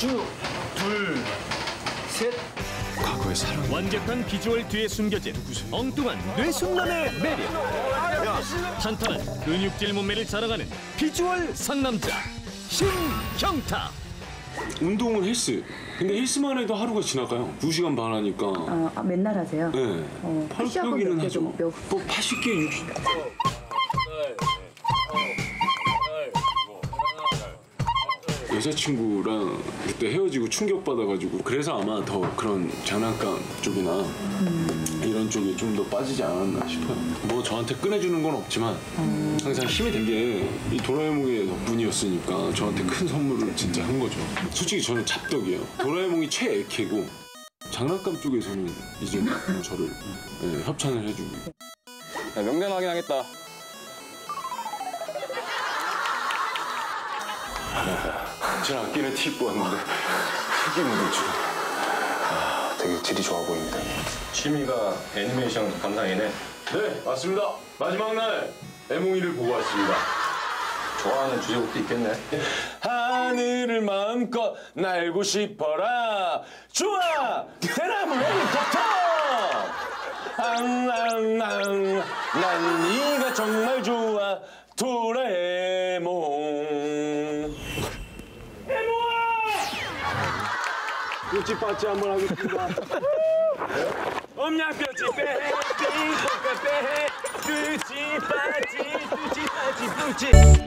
쭉, 둘, 셋. 과거의 사랑. 완벽한 비주얼 뒤에 숨겨진 엉뚱한 뇌순남의 매력. 탄탄한 근육질 몸매를 자랑하는 비주얼 상남자 신경탁. 운동은 헬스. 근데 헬스만 해도 하루가 지나가요. 2시간 반 하니까. 맨날 하세요? 네. 푸시업은 몇 개, 하죠. 뭐 80개, 60개. 여자친구랑 그때 헤어지고 충격받아가지고 그래서 아마 더 그런 장난감 쪽이나 이런 쪽에 좀 더 빠지지 않았나 싶어요. 뭐 저한테 꺼내주는 건 없지만 항상 힘이 된 게 이 도라에몽의 덕분이었으니까 저한테 큰 선물을 진짜 한 거죠. 솔직히 저는 잡덕이에요. 도라에몽이 최애캐고 장난감 쪽에서는 이제 저를 협찬을 해주고. 야, 명대나게 하겠다. 제가 아끼는 티 입고 왔는데 흙이 묻었죠. 되게 질이 좋아 보입니다. 취미가 애니메이션 감상이네. 네, 맞습니다. 마지막 날 애몽이를 보고 왔습니다. 좋아하는 주제곡도 있겠네. 하늘을 마음껏 날고 싶어라. 좋아, 대나무 헬리콥터. 앙앙앙, 난 네가 정말 좋아. 도라에몽. 뾰찌빠찌 한번 하겠습니다. 엄냐뼈찌 빼, 삐뽀까 빼, 뾰찌빠찌, 뾰찌빠찌, 뾰찌.